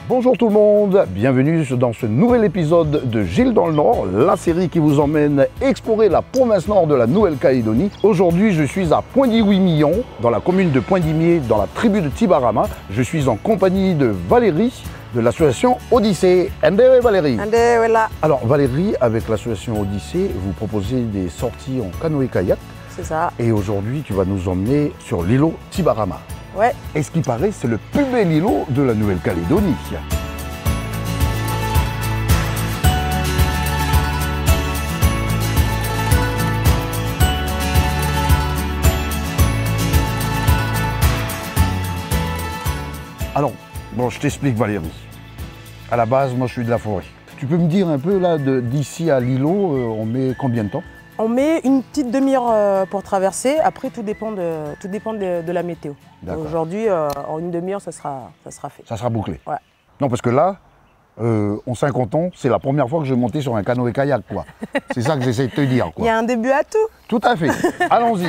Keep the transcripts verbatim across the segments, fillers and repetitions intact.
Bonjour tout le monde, bienvenue dans ce nouvel épisode de Gilles dans le Nord, la série qui vous emmène explorer la province nord de la Nouvelle-Calédonie. Aujourd'hui, je suis à Pointe-Huimillon, dans la commune de Pointe-Dimier, dans la tribu de Tibarama. Je suis en compagnie de Valérie, de l'association Odyssée. Ende Valérie. Ende, voilà. Alors Valérie, avec l'association Odyssée, vous proposez des sorties en canoë-kayak. C'est ça. Et aujourd'hui, tu vas nous emmener sur l'îlot Tibarama. Ouais. Et ce qui paraît, c'est le plus bel îlot de la Nouvelle-Calédonie. Alors, bon, je t'explique Valérie. À la base, moi je suis de la forêt. Tu peux me dire un peu là, d'ici à l'îlot, euh, on met combien de temps? On met une petite demi-heure euh, pour traverser. Après, tout dépend de, tout dépend de, de la météo. Aujourd'hui, euh, en une demi-heure, ça sera, ça sera fait. Ça sera bouclé? Ouais. Non, parce que là, euh, en cinquante ans, c'est la première fois que je vais monter sur un canoë-kayak, quoi. C'est ça que j'essaie de te dire, quoi. Il y a un début à tout. Tout à fait. Allons-y.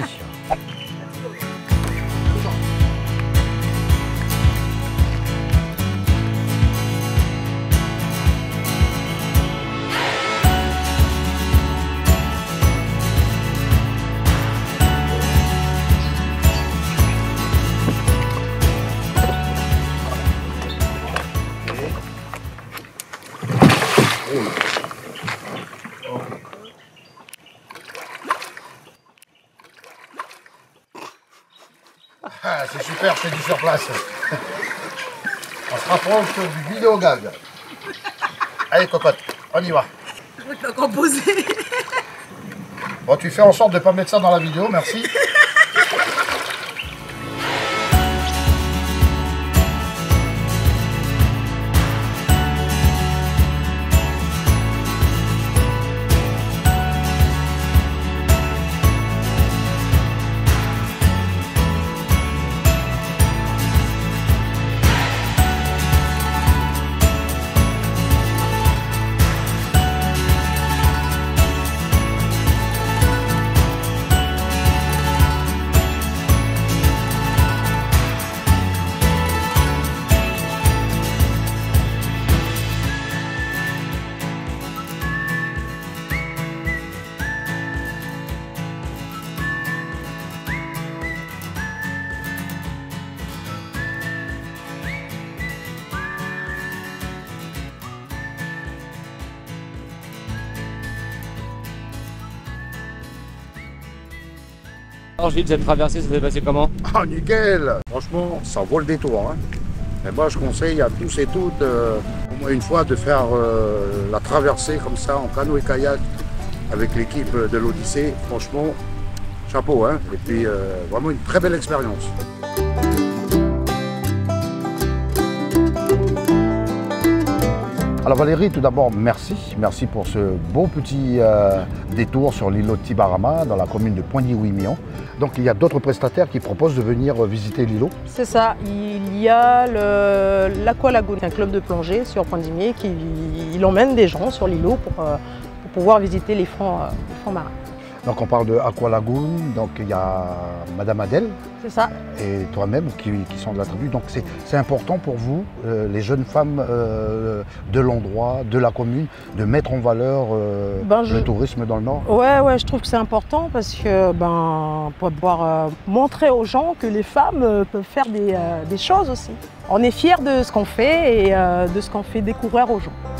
Ah, c'est super, c'est du sur place. On se rapproche du vidéo gag. Allez cocotte, on y va. Je vais te le composer. Bon, tu fais en sorte de ne pas mettre ça dans la vidéo, merci. Alors Gilles, cette traversée, ça s'est passé comment? Ah nickel. Franchement, ça vaut le détour. Hein. Et moi, je conseille à tous et toutes, euh, au moins une fois, de faire euh, la traversée comme ça, en canoë-kayak, avec l'équipe de l'Odyssée. Franchement, chapeau. Hein. Et puis, euh, vraiment une très belle expérience. Alors Valérie, tout d'abord, merci. Merci pour ce beau petit euh, détour sur l'îlot de Tibarama, dans la commune de Pointe-Huimillon. Donc il y a d'autres prestataires qui proposent de venir visiter l'îlot. C'est ça. Il y a l'Aqua Lagoon, un club de plongée sur Pointe-Dimier qui il emmène des gens sur l'îlot pour, euh, pour pouvoir visiter les fonds, euh, les fonds marins. Donc on parle de Aqua Lagoon, donc il y a Madame Adèle ça. et toi-même qui, qui sont de la tribu. Donc c'est important pour vous, euh, les jeunes femmes euh, de l'endroit, de la commune, de mettre en valeur euh, ben, je... le tourisme dans le Nord? Ouais, ouais, je trouve que c'est important parce que ben, pour pouvoir euh, montrer aux gens que les femmes euh, peuvent faire des, euh, des choses aussi. On est fiers de ce qu'on fait et euh, de ce qu'on fait découvrir aux gens.